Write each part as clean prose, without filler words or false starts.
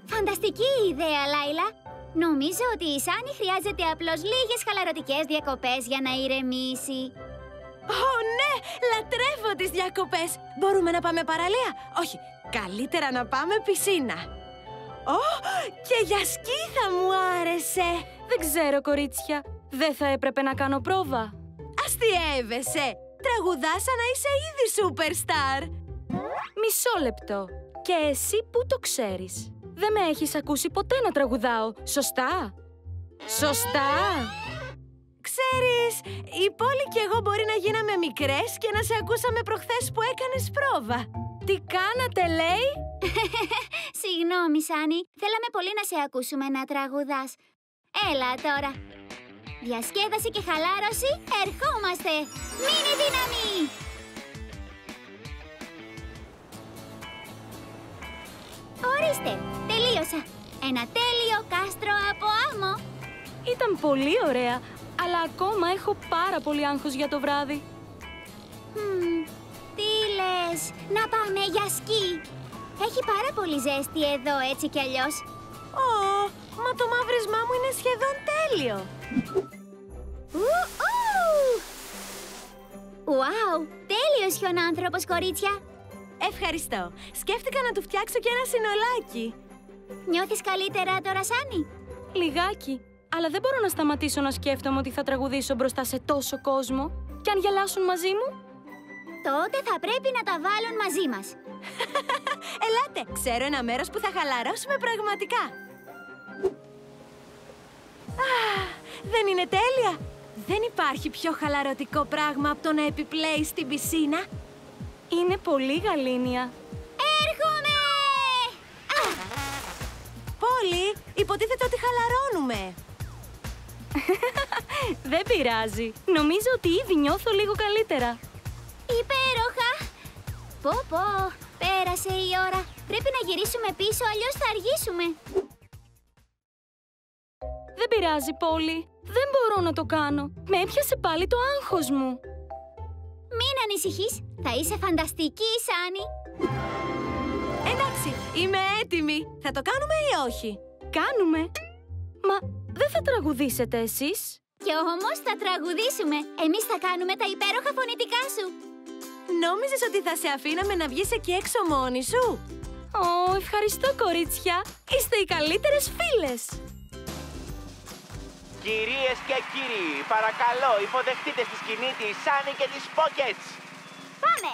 Φανταστική ιδέα, Λάιλα. Νομίζω ότι η Σάνι χρειάζεται απλώς λίγες χαλαρωτικές διακοπές για να ηρεμήσει. Ναι! Λατρεύω τις διακοπές! Μπορούμε να πάμε παραλία? Όχι, καλύτερα να πάμε πισίνα. Και για σκι θα μου άρεσε! Δεν ξέρω, κορίτσια. Δεν θα έπρεπε να κάνω πρόβα? Αστιεύεσαι! Τραγουδάς σαν να είσαι ήδη superstar! Μισό λεπτό. Και εσύ πού το ξέρεις? Δεν με έχεις ακούσει ποτέ να τραγουδάω, σωστά? Σωστά! Ξέρεις, η Πόλη και εγώ μπορεί να γίναμε μικρές και να σε ακούσαμε προχθές που έκανες πρόβα. Τι κάνατε, λέει? Συγγνώμη, Σάνι. Θέλαμε πολύ να σε ακούσουμε να τραγουδάς. Έλα τώρα. Διασκέδαση και χαλάρωση, ερχόμαστε! Μείνει δύναμη! Ορίστε, τελείωσα. Ένα τέλειο κάστρο από άμμο. Ήταν πολύ ωραία, αλλά ακόμα έχω πάρα πολύ άγχος για το βράδυ. Τι λες, να πάμε για σκι? Έχει πάρα πολύ ζέστη εδώ, έτσι κι αλλιώς. Μα το μαύρισμά μου είναι σχεδόν τέλειο. Ουάου, τέλειος χιονάνθρωπος, κορίτσια. Ευχαριστώ. Σκέφτηκα να του φτιάξω και ένα συνολάκι. Νιώθεις καλύτερα τώρα, Σάνι? Λιγάκι, αλλά δεν μπορώ να σταματήσω να σκέφτομαι ότι θα τραγουδήσω μπροστά σε τόσο κόσμο. Και αν γελάσουν μαζί μου? Τότε θα πρέπει να τα βάλουν μαζί μας. Ελάτε, ξέρω ένα μέρος που θα χαλαρώσουμε πραγματικά. Δεν είναι τέλεια? Δεν υπάρχει πιο χαλαρωτικό πράγμα από το να επιπλέεις στην πισίνα. Είναι πολύ γαλήνια. Έρχομαι! Πόλη, υποτίθεται ότι χαλαρώνουμε. Δεν πειράζει. Νομίζω ότι ήδη νιώθω λίγο καλύτερα. Υπέροχα! Πω, πέρασε η ώρα. Πρέπει να γυρίσουμε πίσω, αλλιώς θα αργήσουμε. Δεν πειράζει, Πόλη. Δεν μπορώ να το κάνω. Με έπιασε πάλι το άγχος μου. Μην ανησυχείς. Θα είσαι φανταστική, Σάνι. Εντάξει, είμαι έτοιμη. Θα το κάνουμε ή όχι? Κάνουμε. Μα δεν θα τραγουδήσετε εσείς? Κι όμως θα τραγουδήσουμε. Εμείς θα κάνουμε τα υπέροχα φωνητικά σου. Νόμιζες ότι θα σε αφήναμε να βγεις εκεί έξω μόνη σου? Ευχαριστώ, κορίτσια. Είστε οι καλύτερες φίλες. Κυρίες και κύριοι, παρακαλώ υποδεχτείτε στη σκηνή τη Σάνι και τις Pockets. Πάμε!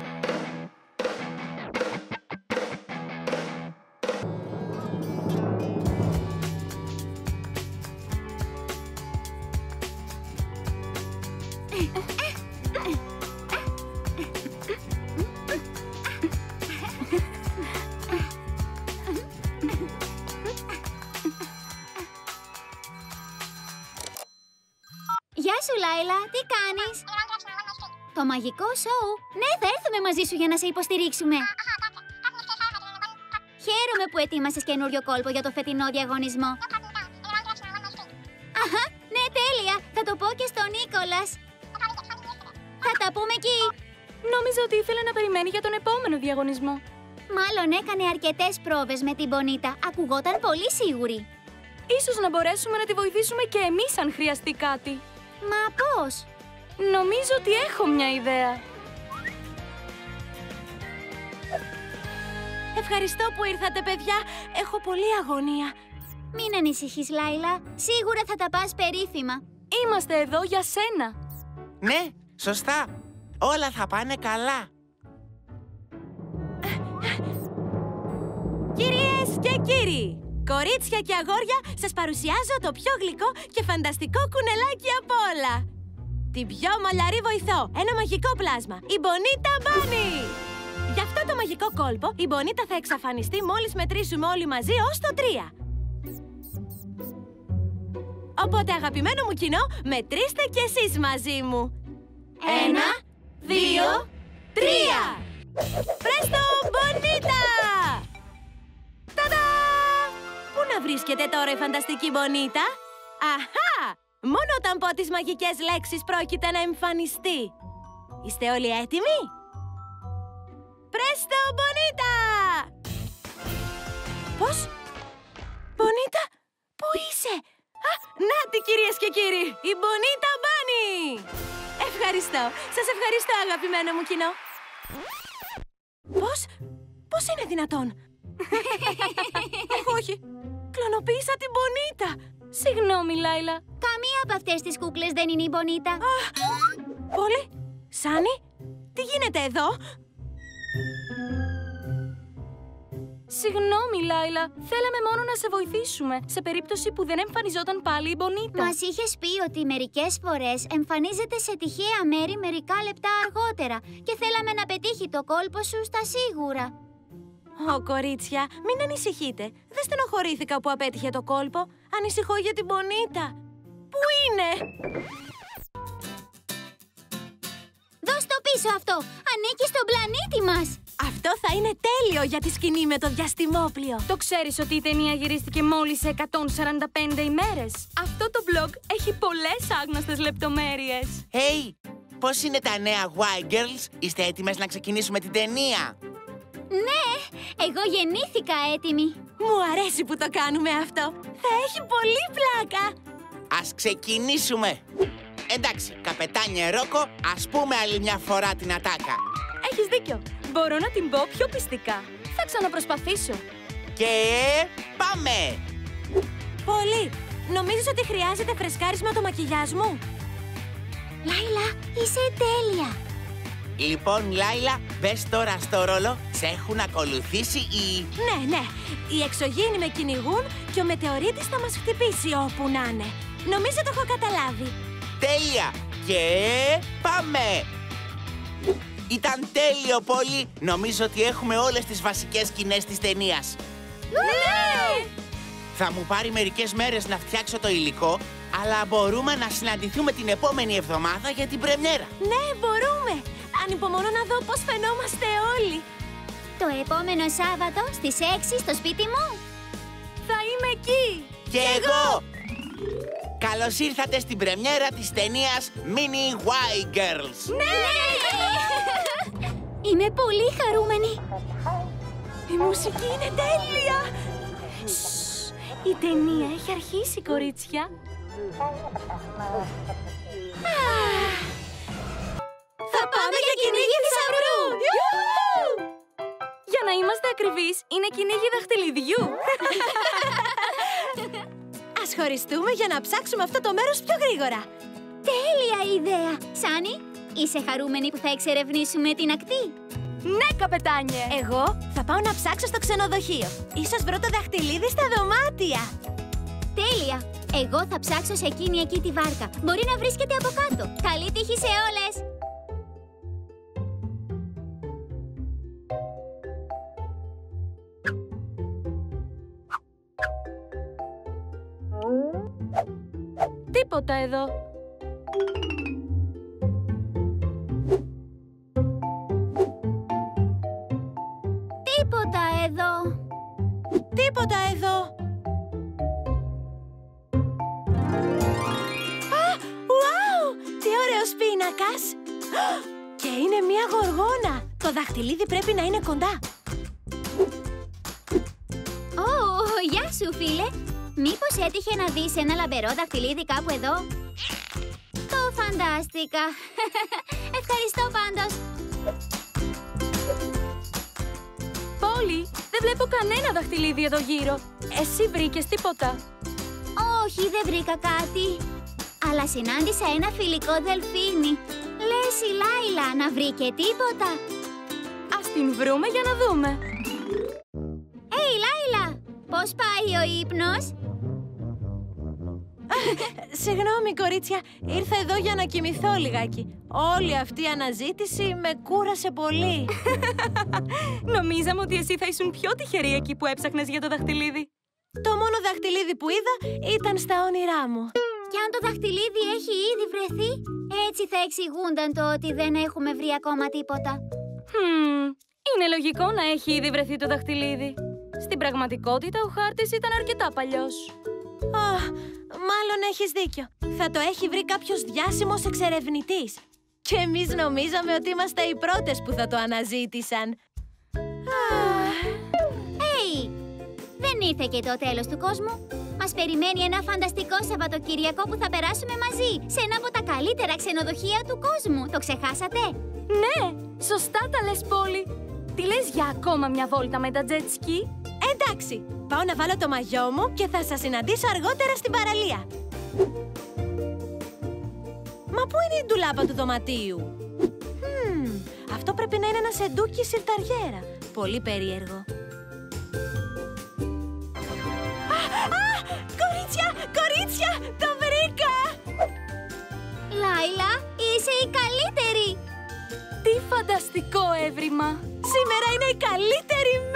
Γεια σου, Λάιλα, τι κάνεις? Το μαγικό σοου? Ναι, θα έρθουμε μαζί σου για να σε υποστηρίξουμε. Χαίρομαι που ετοίμασες καινούριο κόλπο για το φετινό διαγωνισμό. Αχα, ναι, τέλεια. Θα το πω και στον Νίκολας. Θα τα πούμε εκεί. Νόμιζα ότι ήθελε να περιμένει για τον επόμενο διαγωνισμό. Μάλλον έκανε αρκετές πρόβες με την Μπονίτα. Ακουγόταν πολύ σίγουρη. Ίσως να μπορέσουμε να τη βοηθήσουμε και εμείς αν χρειαστεί κάτι. Μα πώς? Νομίζω ότι έχω μια ιδέα. Ευχαριστώ που ήρθατε, παιδιά. Έχω πολλή αγωνία. Μην ανησυχείς, Λάιλα. Σίγουρα θα τα πας περίφημα. Είμαστε εδώ για σένα. Ναι, σωστά. Όλα θα πάνε καλά. Κυρίες και κύριοι, κορίτσια και αγόρια, σας παρουσιάζω το πιο γλυκό και φανταστικό κουνελάκι απ' όλα. Την πιο μαλλιαρή βοηθό, ένα μαγικό πλάσμα, η Bonita Bunny! Για αυτό το μαγικό κόλπο, η Bonita θα εξαφανιστεί μόλις μετρήσουμε όλοι μαζί ως το 3. Οπότε, αγαπημένο μου κοινό, μετρήστε κι εσείς μαζί μου. 1, 2, 3! Πρέστο, Bonita! Ταδά! Πού να βρίσκεται τώρα η φανταστική Bonita? Αχά! Μόνο όταν πω τις μαγικές λέξεις πρόκειται να εμφανιστεί. Είστε όλοι έτοιμοι? Πρέστο, Bonita! Πώς? Κυρίες και κύριοι, η Bonita Bunny! Ευχαριστώ. Σας ευχαριστώ, αγαπημένο μου κοινό. Πώς είναι δυνατόν? Όχι. Κλωνοποίησα την Bonita. Συγγνώμη, Λάιλα. Καμία από αυτές τις κούκλες δεν είναι η Bonita. Πόλη, Σάνι, τι γίνεται εδώ? Συγγνώμη, Λάιλα. Θέλαμε μόνο να σε βοηθήσουμε σε περίπτωση που δεν εμφανιζόταν πάλι η Bonita. Μας είχες πει ότι μερικές φορές εμφανίζεται σε τυχαία μέρη μερικά λεπτά αργότερα και θέλαμε να πετύχει το κόλπο σου στα σίγουρα. Κορίτσια, μην ανησυχείτε. Δεν στενοχωρήθηκα που απέτυχε το κόλπο. Ανησυχώ για την Bonita. Πού είναι? Δώσ' το πίσω αυτό! Ανήκει στον πλανήτη μας! Αυτό θα είναι τέλειο για τη σκηνή με το διαστημόπλιο. Το ξέρεις ότι η ταινία γυρίστηκε μόλις σε 145 ημέρες. Αυτό το vlog έχει πολλές άγνωστες λεπτομέρειες. Hey, πώς είναι τα νέα Y-Girls? Είστε έτοιμες να ξεκινήσουμε την ταινία? Ναι, εγώ γεννήθηκα έτοιμη. Μου αρέσει που το κάνουμε αυτό. Θα έχει πολύ πλάκα. Ας ξεκινήσουμε. Εντάξει, καπετάνιε Ρόκο, ας πούμε άλλη μια φορά την ατάκα. Έχεις δίκιο. Μπορώ να την πω πιο πιστικά. Θα ξαναπροσπαθήσω. Και πάμε! Πολύ. Νομίζεις ότι χρειάζεται φρεσκάρισμα το μακιγιάζ μου? Λάιλα, είσαι τέλεια. Λοιπόν, Λάιλα, μπες τώρα στο ρόλο. Σε έχουν ακολουθήσει οι... Ναι. Οι εξωγήινοι με κυνηγούν και ο μετεωρίτης θα μας χτυπήσει όπου να είναι. Νομίζω το έχω καταλάβει. Τέλεια! Και πάμε! Ήταν τέλειο, Πόλη. Νομίζω ότι έχουμε όλες τις βασικές σκηνές της ταινίας. Ναι! Θα μου πάρει μερικές μέρες να φτιάξω το υλικό, αλλά μπορούμε να συναντηθούμε την επόμενη εβδομάδα για την πρεμιέρα. Ναι, μπορούμε! Ανυπομονώ να δω πώς φαινόμαστε όλοι. Το επόμενο Σάββατο στις 6 στο σπίτι μου. Θα είμαι εκεί! Και εγώ! Καλώς ήρθατε στην πρεμιέρα της ταινίας Mini Y-Girls. Ναι! Είμαι πολύ χαρούμενη. Η μουσική είναι τέλεια! Η ταινία έχει αρχίσει, κορίτσια. Θα πάμε για κυνήγι θησαυρού! Για να είμαστε ακριβείς, είναι κυνήγι δαχτυλιδιού. Ας χωριστούμε για να ψάξουμε αυτό το μέρος πιο γρήγορα. Τέλεια ιδέα. Σάνι, είσαι χαρούμενη που θα εξερευνήσουμε την ακτή? Ναι, καπετάνιε. Εγώ θα πάω να ψάξω στο ξενοδοχείο. Ίσως βρω το δαχτυλίδι στα δωμάτια. Τέλεια. Εγώ θα ψάξω σε εκείνη εκεί τη βάρκα. Μπορεί να βρίσκεται από κάτω. Καλή τύχη σε όλες. Τίποτα εδώ. Τίποτα εδώ. Τίποτα εδώ. Ουάου! Τι ωραίος πίνακας! Και είναι μια γοργόνα. Το δαχτυλίδι πρέπει να είναι κοντά. Γεια σου, φίλε. Μήπως έτυχε να δεις ένα λαμπερό δαχτυλίδι κάπου εδώ? Το φαντάστηκα. Ευχαριστώ πάντως. Πόλη, δεν βλέπω κανένα δαχτυλίδι εδώ γύρω. Εσύ βρήκες τίποτα? Όχι, δεν βρήκα κάτι. Αλλά συνάντησα ένα φιλικό δελφίνι. Λες η Λάιλα να βρήκε τίποτα? Ας την βρούμε για να δούμε. Λάιλα, πώς πάει ο ύπνος? Συγγνώμη, κορίτσια. Ήρθα εδώ για να κοιμηθώ λιγάκι. Όλη αυτή η αναζήτηση με κούρασε πολύ. Νομίζαμε ότι εσύ θα ήσουν πιο τυχερή εκεί που έψαχνες για το δαχτυλίδι. Το μόνο δαχτυλίδι που είδα ήταν στα όνειρά μου. Και αν το δαχτυλίδι έχει ήδη βρεθεί, έτσι θα εξηγούνταν το ότι δεν έχουμε βρει ακόμα τίποτα. Είναι λογικό να έχει ήδη βρεθεί το δαχτυλίδι. Στην πραγματικότητα ο χάρτης ήταν αρκετά παλιός. Μάλλον έχεις δίκιο. Θα το έχει βρει κάποιος διάσημος εξερευνητής. Και εμείς νομίζαμε ότι είμαστε οι πρώτες που θα το αναζήτησαν. Δεν ήρθε και το τέλος του κόσμου. μας περιμένει ένα φανταστικό Σαββατοκυριακό που θα περάσουμε μαζί σε ένα από τα καλύτερα ξενοδοχεία του κόσμου. Το ξεχάσατε? Ναι, σωστά τα λες, Πόλη. Τι λες για ακόμα μια βόλτα με τα jet ski? Εντάξει, πάω να βάλω το μαγιό μου και θα σας συναντήσω αργότερα στην παραλία. Μα πού είναι η ντουλάπα του δωματίου? Αυτό πρέπει να είναι ένα σεντούκι σιρταριέρα. Πολύ περίεργο. Κορίτσια, κορίτσια, το βρήκα! Λάιλα, είσαι η καλύτερη! Τι φανταστικό έβριμα! Σήμερα είναι η καλύτερη